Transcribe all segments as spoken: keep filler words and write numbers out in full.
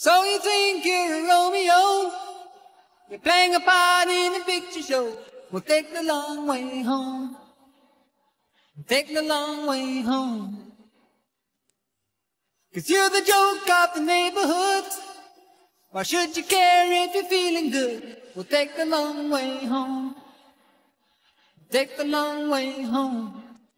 So you think you're a Romeo? You're playing a part in a picture show. Well, take the long way home. Take the long way home. 'Cause you're the joke of the neighborhood. Why should you care if you're feeling good? Well, take the long way home. Take the long way home.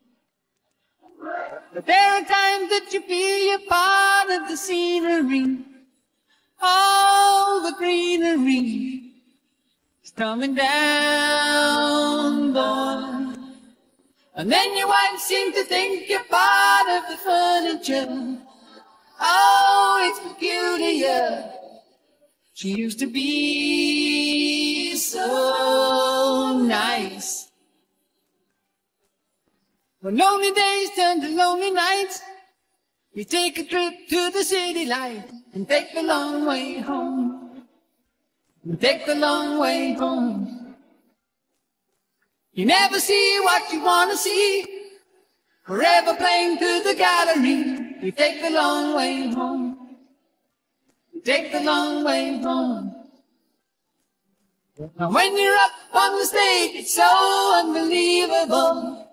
But there are times that you feel you're part of the scenery. All the greenery is coming down, boy. And then your wife seems to think you're part of the furniture. Oh, it's peculiar. She used to be so nice. When lonely days turn to lonely nights, you take a trip to the city light and take the long way home. And take the long way home. You never see what you want to see, forever playing to the gallery. You take the long way home. You take the long way home. Now when you're up on the stage, it's so unbelievable,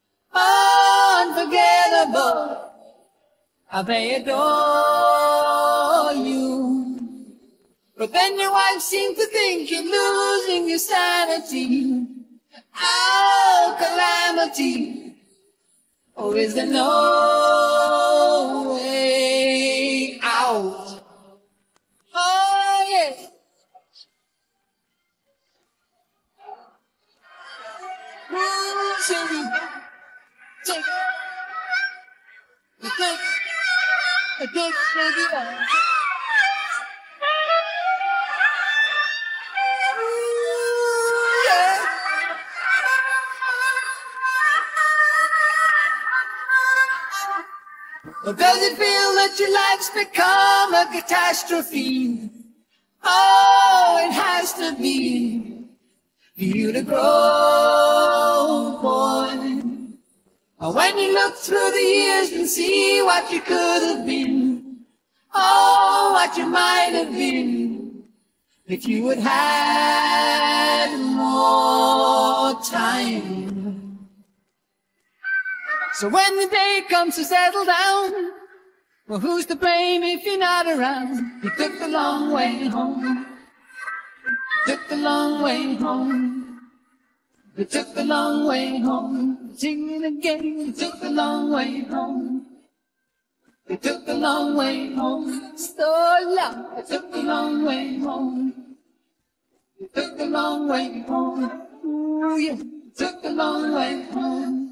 unforgettable. They adore you. But then your wife seems to think you're losing your sanity. Oh, calamity. Oh, is there no way out? Oh, yes. Ooh, Cindy. Take it. Take it. I can't take it out. Ooh, yeah. Well, does it feel that your life's become a catastrophe? Oh, it has to be for you to grow, boy. When you look through the years and see what you could have been, oh, what you might have been, if you had had more time. So when the day comes to settle down, well, who's to blame if you're not around? You took the long way home. You took the long way home. You took the long way home. Sing it again. You took the long way home. You took the long way home. So long. You took the long way home. You took the long way home. Ooh, yeah. You took the long way home.